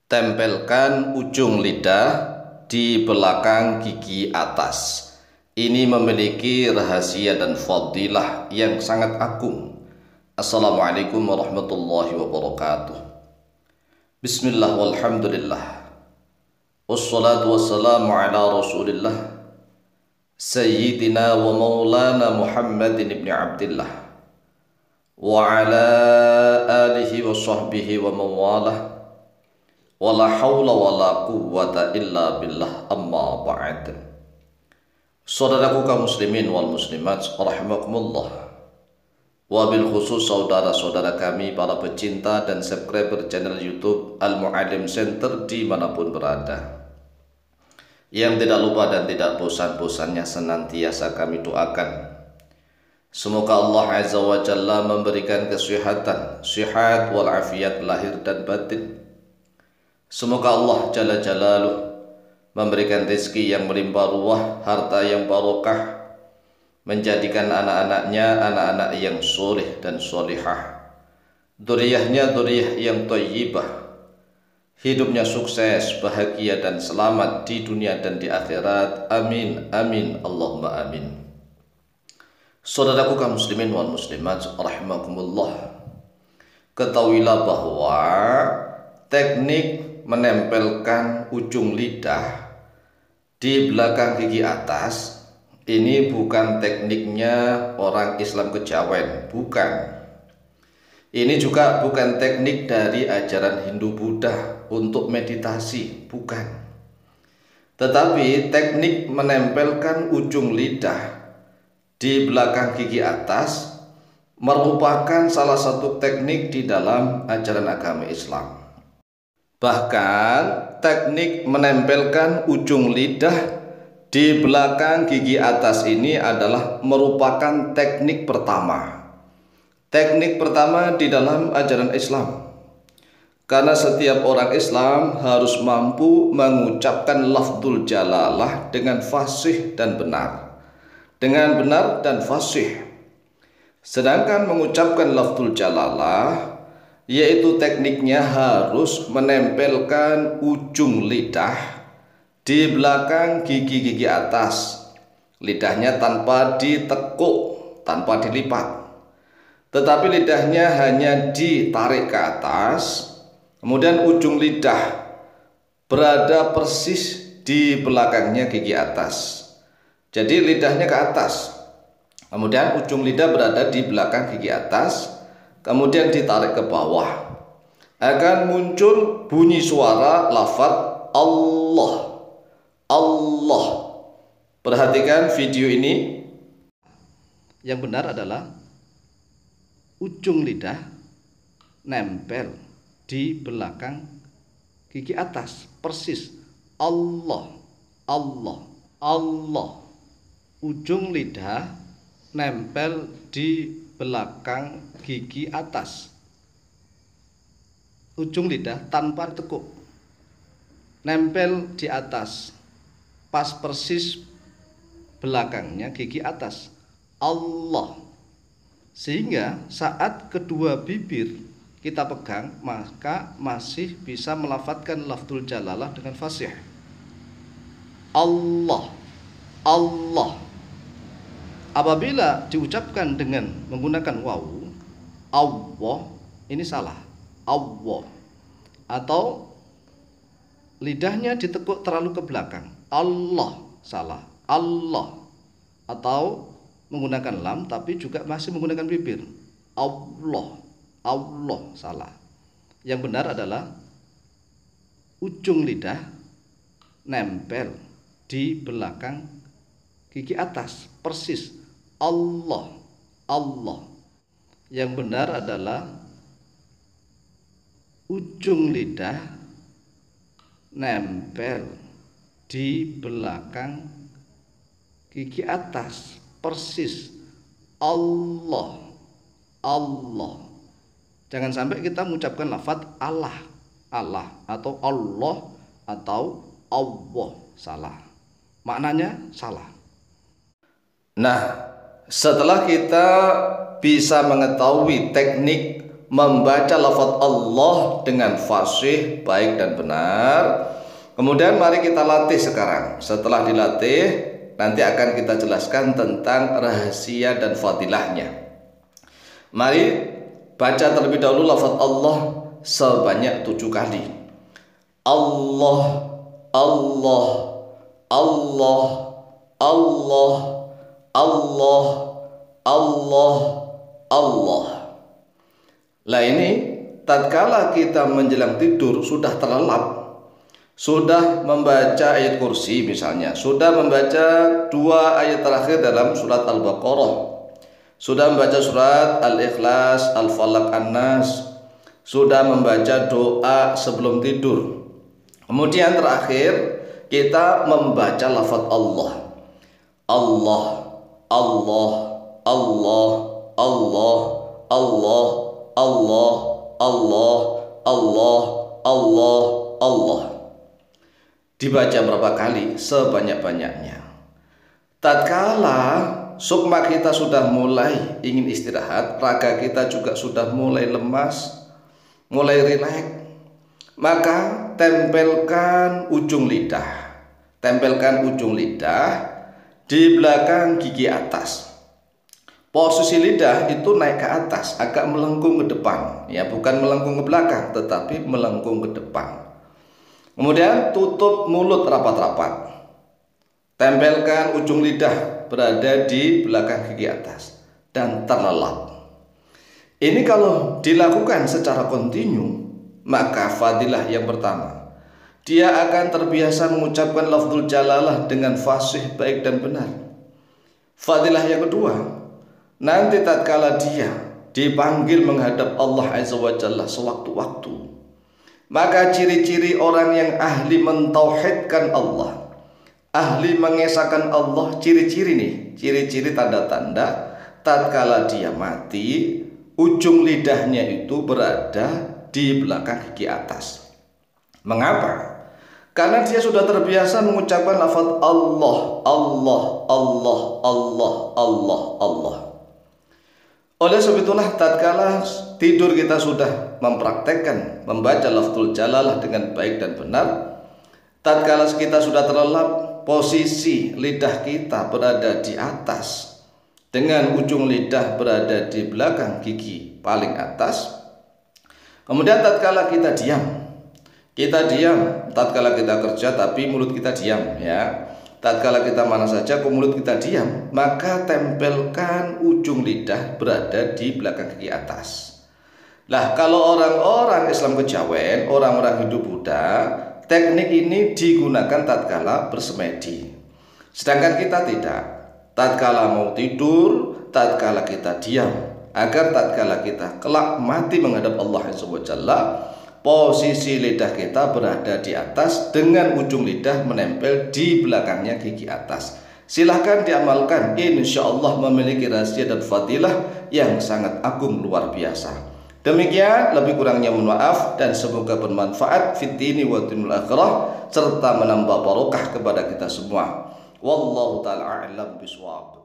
Tempelkan ujung lidah di belakang gigi atas. Ini memiliki rahasia dan fadilah yang sangat agung. Assalamualaikum warahmatullahi wabarakatuh. Bismillah walhamdulillah. Wassalatu wassalamu ala rasulillah Sayyidina wa maulana Muhammadin ibn Abdillah wa ala alihi wa sahbihi wa mawalah. Wala haula wala quwwata illa billah, amma ba'd. Saudaraku kaum muslimin wal muslimat rahimakumullah, wabil khusus saudara-saudara kami para pecinta dan subscriber channel YouTube Al-Mu'allim Center dimanapun berada, yang tidak lupa dan tidak bosan-bosannya senantiasa kami doakan semoga Allah Azza wa Jalla memberikan kesehatan, sehat walafiat lahir dan batin. Semoga Allah Jalla Jalaluh memberikan rezeki yang melimpah ruah, harta yang barokah, menjadikan anak-anaknya anak-anak yang soleh dan solihah, dzurriyyahnya dzurriyyah yang thayyibah, hidupnya sukses, bahagia dan selamat di dunia dan di akhirat. Amin amin Allahumma amin. Saudaraku kaum muslimin wal muslimat rahimakumullah, ketahuilah bahwa teknik menempelkan ujung lidah di belakang gigi atas ini bukan tekniknya orang Islam kejawen, bukan. Ini juga bukan teknik dari ajaran Hindu Buddha untuk meditasi, bukan. Tetapi teknik menempelkan ujung lidah di belakang gigi atas merupakan salah satu teknik di dalam ajaran agama Islam. Bahkan teknik menempelkan ujung lidah di belakang gigi atas ini adalah merupakan teknik pertama. Teknik pertama di dalam ajaran Islam. Karena setiap orang Islam harus mampu mengucapkan lafdzul jalalah dengan fasih dan benar. Dengan benar dan fasih. Sedangkan mengucapkan lafdzul jalalah, yaitu tekniknya harus menempelkan ujung lidah di belakang gigi-gigi atas. Lidahnya tanpa ditekuk, tanpa dilipat, tetapi lidahnya hanya ditarik ke atas. Kemudian ujung lidah berada persis di belakangnya gigi atas. Jadi lidahnya ke atas, kemudian ujung lidah berada di belakang gigi atas, kemudian ditarik ke bawah, akan muncul bunyi suara lafaz Allah. Allah. Perhatikan video ini. Yang benar adalah ujung lidah nempel di belakang gigi atas, persis. Allah, Allah, Allah. Ujung lidah nempel di belakang gigi atas, ujung lidah tanpa tekuk, nempel di atas, pas persis belakangnya gigi atas. Allah. Sehingga saat kedua bibir kita pegang, maka masih bisa melafadzkan lafdzul jalalah dengan fasih. Allah, Allah. Apabila diucapkan dengan menggunakan wawu, Allah, ini salah. Allah. Atau lidahnya ditekuk terlalu ke belakang, Allah, salah. Allah. Atau menggunakan lam tapi juga masih menggunakan bibir, Allah, Allah, salah. Yang benar adalah ujung lidah nempel di belakang gigi atas, persis. Allah, Allah. Yang benar adalah ujung lidah nempel di belakang gigi atas, persis. Allah, Allah. Jangan sampai kita mengucapkan lafaz Allah, Allah, atau Allah, atau Allah, salah. Maknanya salah. Nah, setelah kita bisa mengetahui teknik membaca lafaz Allah dengan fasih, baik dan benar. Kemudian mari kita latih sekarang. Setelah dilatih, nanti akan kita jelaskan tentang rahasia dan fadilahnya. Mari baca terlebih dahulu lafaz Allah sebanyak 7 kali. Allah, Allah, Allah, Allah, Allah, Allah, Allah. Lah ini tatkala kita menjelang tidur sudah terlelap, sudah membaca ayat kursi misalnya, sudah membaca 2 ayat terakhir dalam surat Al-Baqarah, sudah membaca surat Al-Ikhlas, Al-Falaq, An-Nas, sudah membaca doa sebelum tidur. Kemudian terakhir kita membaca lafaz Allah. Allah, Allah, Allah, Allah, Allah, Allah, Allah, Allah, Allah, Allah. Dibaca berapa kali? Sebanyak-banyaknya. Tatkala sukma kita sudah mulai ingin istirahat, raga kita juga sudah mulai lemas, mulai rileks, maka tempelkan ujung lidah. Tempelkan ujung lidah di belakang gigi atas. Posisi lidah itu naik ke atas, agak melengkung ke depan, ya, bukan melengkung ke belakang, tetapi melengkung ke depan. Kemudian tutup mulut rapat-rapat. Tempelkan ujung lidah berada di belakang gigi atas dan terlelap. Ini kalau dilakukan secara kontinu, maka fadilah yang pertama, dia akan terbiasa mengucapkan lafzul jalalah dengan fasih, baik dan benar. Fadilah yang kedua, nanti tatkala dia dipanggil menghadap Allah Azza wa Jalla sewaktu-waktu, maka ciri-ciri orang yang ahli mentauhidkan Allah, ahli mengesahkan Allah, ciri-ciri nih, ciri-ciri tanda-tanda tatkala dia mati, ujung lidahnya itu berada di belakang gigi atas. Mengapa? Karena dia sudah terbiasa mengucapkan lafaz Allah, Allah, Allah, Allah, Allah, Allah. Oleh sebab itulah tatkala tidur kita sudah mempraktekkan membaca lafzul jalalah dengan baik dan benar, tatkala kita sudah terlelap, posisi lidah kita berada di atas dengan ujung lidah berada di belakang gigi paling atas. Kemudian tatkala kita diam, tatkala kita kerja tapi mulut kita diam, ya. Tatkala kita mana saja mulut kita diam, maka tempelkan ujung lidah berada di belakang gigi atas. Lah, kalau orang-orang Islam kejawen, orang-orang Hindu Buddha, teknik ini digunakan tatkala bersemedi. Sedangkan kita tidak. Tatkala mau tidur, tatkala kita diam, agar tatkala kita kelak mati menghadap Allah Azza wa Jalla, posisi lidah kita berada di atas dengan ujung lidah menempel di belakangnya gigi atas. Silahkan diamalkan, insya Allah memiliki rahasia dan fadilah yang sangat agung luar biasa. Demikian, lebih kurangnya mohon maaf, dan semoga bermanfaat fid dini wa dinil akhirah serta menambah barokah kepada kita semua. Wallahu ta'ala a'lam bishawab.